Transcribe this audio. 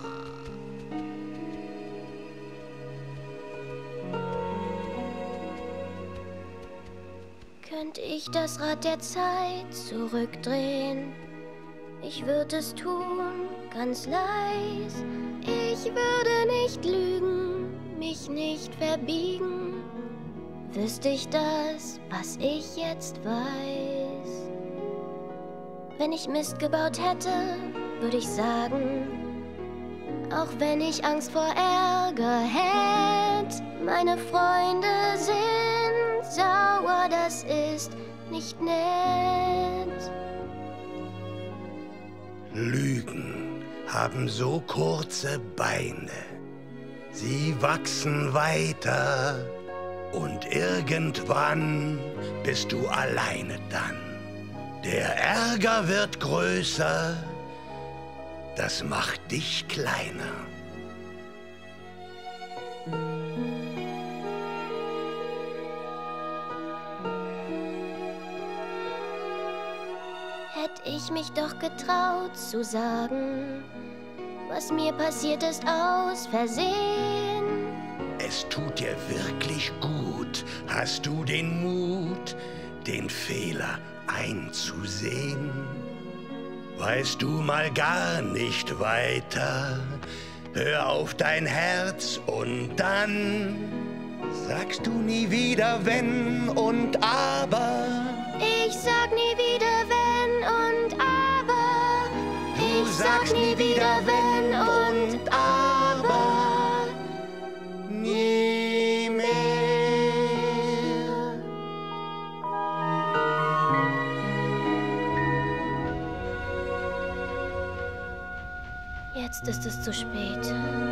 Könnte ich das Rad der Zeit zurückdrehen? Ich würde es tun, ganz leis. Ich würde nicht lügen, mich nicht verbiegen. Wüsste ich das, was ich jetzt weiß. Wenn ich Mist gebaut hätte, würde ich sagen, auch wenn ich Angst vor Ärger hätte, meine Freunde sind sauer, das ist nicht nett. Lügen haben so kurze Beine. Sie wachsen weiter und irgendwann bist du alleine dann. Der Ärger wird größer, das macht dich kleiner. Hätte ich mich doch getraut zu sagen, was mir passiert ist aus Versehen. Es tut dir wirklich gut, hast du den Mut, den Fehler einzusehen. Weißt du mal gar nicht weiter, hör auf dein Herz und dann sagst du nie wieder wenn und aber. Ich sag nie wieder wenn und aber. Du sagst nie wieder wenn und aber. Nie mehr. Jetzt ist es zu spät.